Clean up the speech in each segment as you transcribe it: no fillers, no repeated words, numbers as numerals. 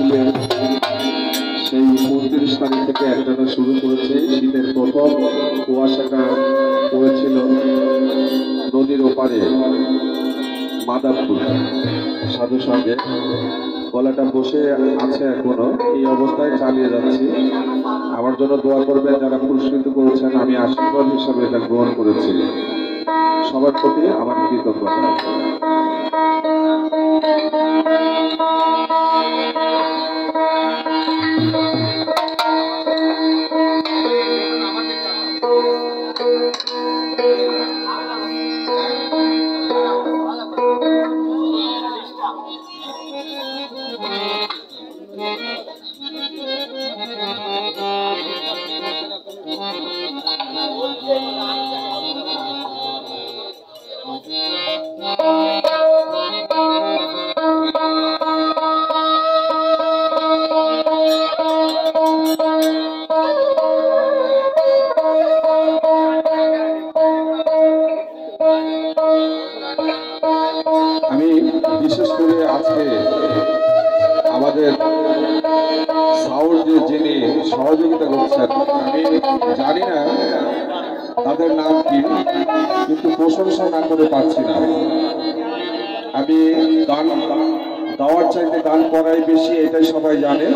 শীতের সেই 29 তারিখ থেকে একটানা শুরু করেছে। শীতের প্রথম কুয়াশাটা পড়েছিল নদীর ওপারে মাদারপুর। সাধুর সঙ্গে গলাটা বসে আছে এখনো, এই অবস্থায় চালিয়ে যাচ্ছি। আমার জন্য দোয়া করবেন যারা পুরস্কৃত করেছেন, আমি আশীর্বাদ হিসাবে এটা গ্রহণ করেছি। সবার প্রতি আমার কৃতজ্ঞতা। আমি বিশেষ করে আজকে আমাদের সাউন্ড যিনি সহযোগিতা করছেন, আমি জানি না তাদের নাম কি, কিন্তু প্রশংসা না করে পারছি না। আমি গান গাওয়ার চাইতে গান করাই বেশি, এটাই সবাই জানে।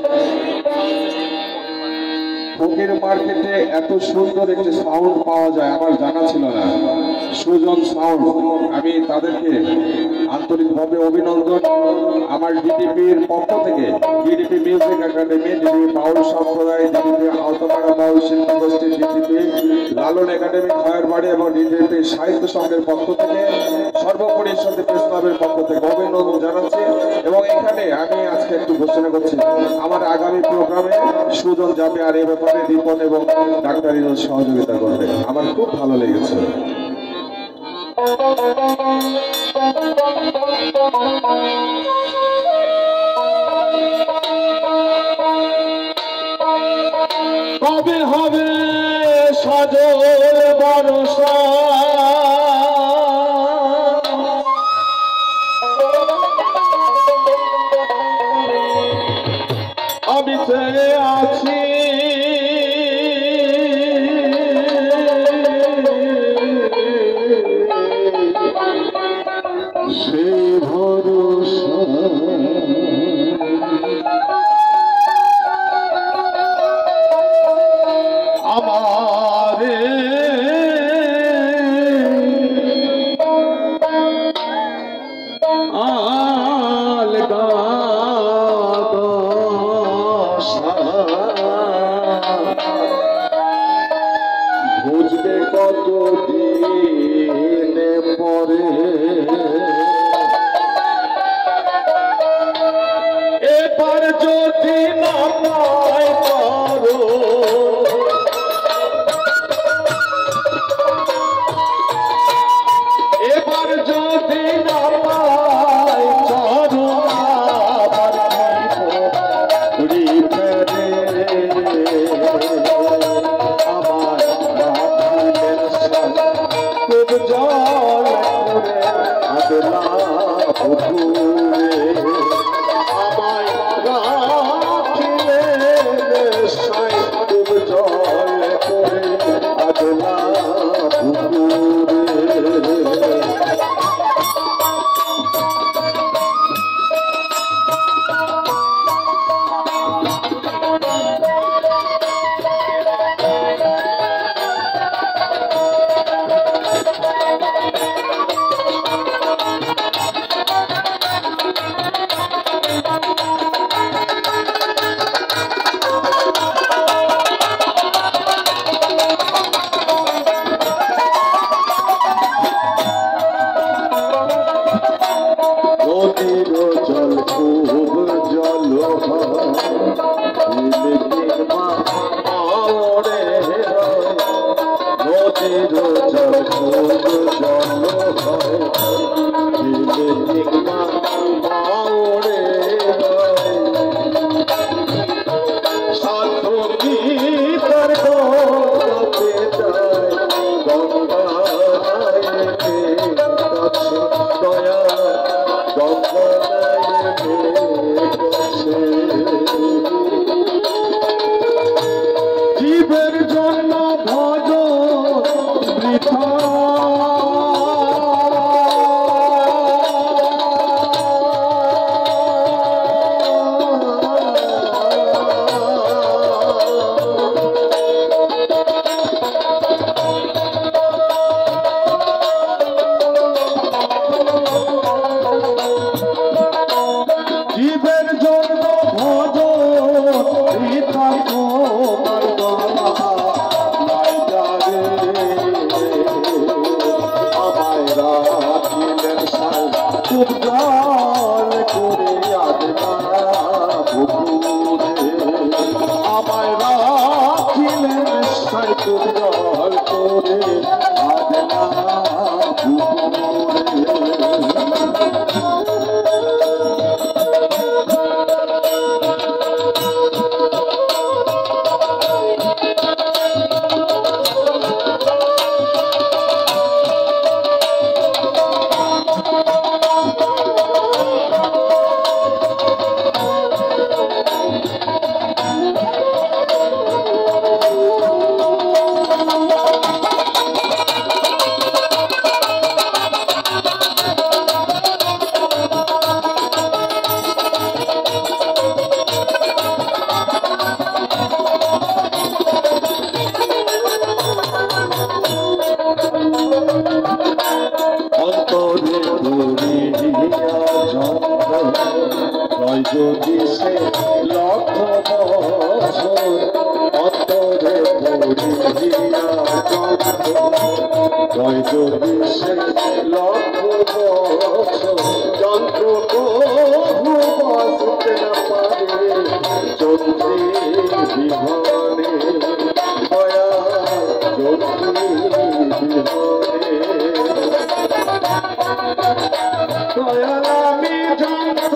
ফকির মার্কেটে এত সুন্দর একটি সাউন্ড পাওয়া যায় আমার জানা ছিল না, সুজন সাউন্ড। আমি তাদেরকে আন্তরিকভাবে অভিনন্দন আমার ডিডিপির পক্ষ থেকে, DDP music academy, DDP Baul সম্প্রদায়, ডিডিপি আওতাপাড়া বাউল শিল্পী গোষ্ঠী, ডিডিপি লালন একাডেমি খয়েরবাড়ি এবং ডিডিপি সাহিত্য সংঘের পক্ষ থেকে, সর্বোপরি সত্যি প্রেস ক্লাবের পক্ষ থেকে অভিনন্দন জানাচ্ছি। এবং এখানে আমি আজকে একটু ঘোষণা করছি, আমার আগামী প্রোগ্রামে সুজন যাবে, আর এ ব্যাপারে দীপন এবং ডাক্তার ইনুস সহযোগিতা করবে। আমার খুব ভালো লেগেছে। কবে হবে সজল বর্ষা, আমি চেয়ে আছি সে ভরসা। আমারে আলগা বুঝবে কত দিন পরে, এবার যদি না পাই পারো, এবার যদি না পাই চারো, আবার ঘুরি ফেরে আমার খুব জল করে আদলা পুকুরে, আমায় রাখিলে সাই খুব জল করে আদলা পুকুরে। নদীর জল খুব জল মাওরে, নদীর জল খুব জল মাওরে, সাধু কি তার গঙ্গাতে যায়, গঙ্গা দয়া গঙ্গা জল করে আদনা পুকুরে আমায় রাখিলেন সাই খুব জল করে আদনা পুকুরে যদি সে লক্ষ বছর অন্তরে পড়িয়া যদি সে লক্ষ বছর যন্ত্র কবু বাঁচতে না পারে চন্দ্রী বিহনে দয়া চন্দ্রী বিহনে দয়াল আমি যন্ত্র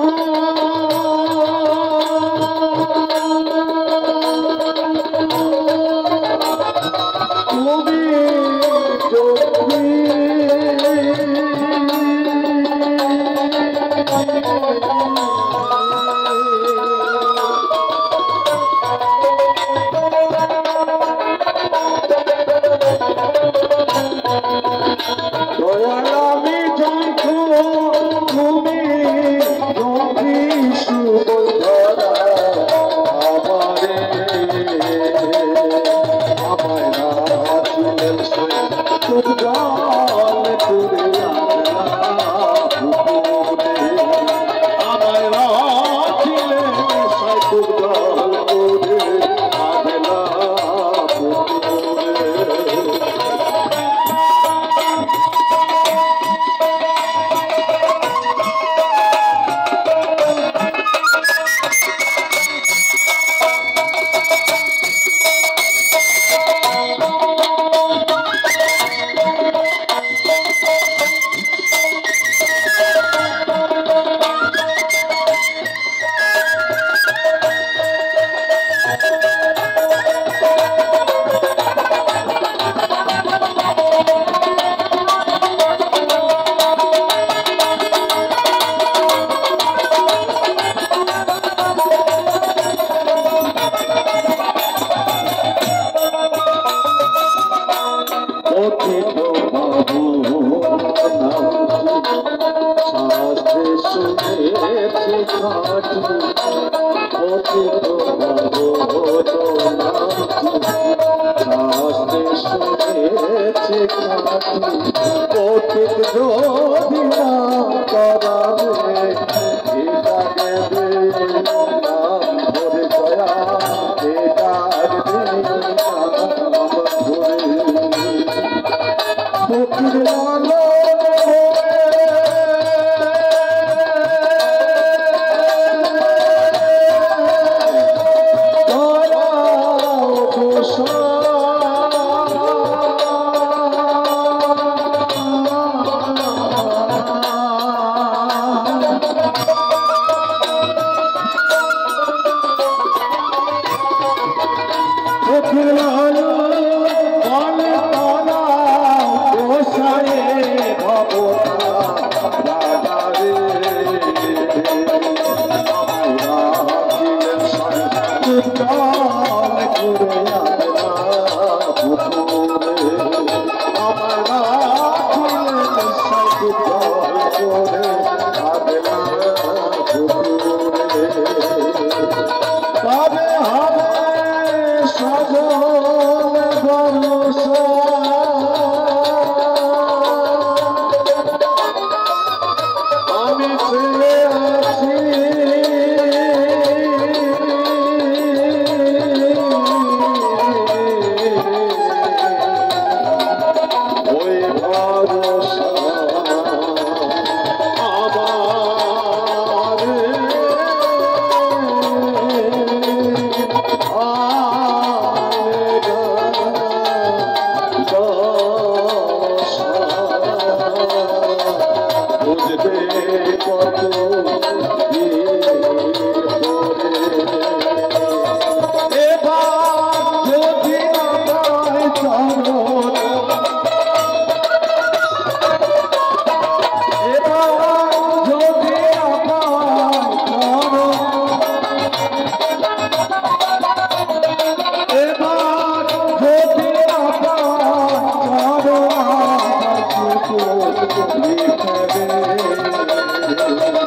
আমার Thank you.